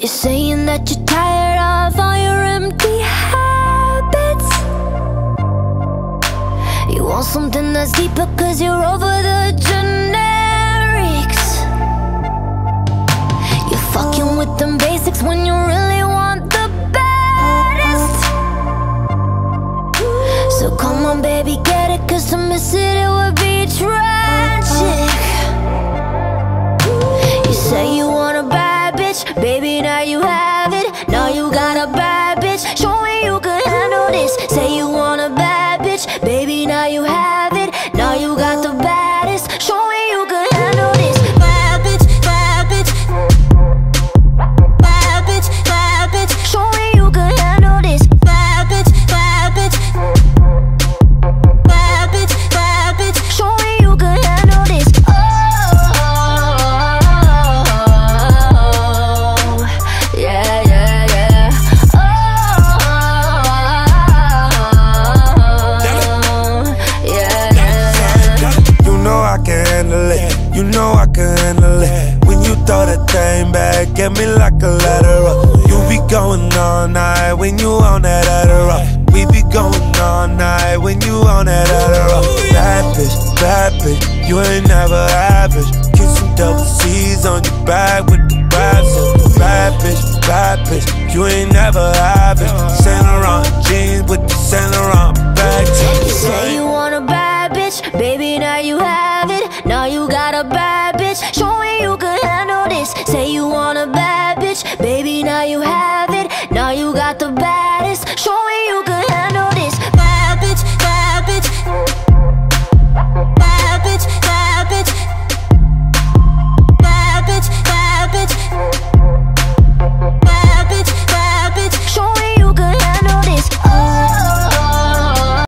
You're saying that you're tired of all your empty habits. You want something that's deeper cause you're over the generics. You're fucking with them basics when you really want the baddest. So come on baby, get it, cause to miss it, it would be tragic. You say you want a bad bitch, baby, now you have it. Now you got a bad bitch, show me you can handle this. Say you want a bad bitch, baby, now you have it. Now you got the baddest, show me you can handle this. Bad bitch, bad bitch, bad bitch, bad bitch, show me you can handle this. Bad bitch, bad bitch, bad bitch, bad bitch, show me you can handle this. You know I can handle it. When you throw that thing back, get me like a lateral. You be going all night when you on that Adderall. We be going all night when you on that Adderall. Bad bitch, you ain't never average. Kiss some double C's on your back with the raps. Bad bitch, you ain't never average. Saint Laurent jeans with the Saint Laurent bags. You say you want a bad bitch, baby,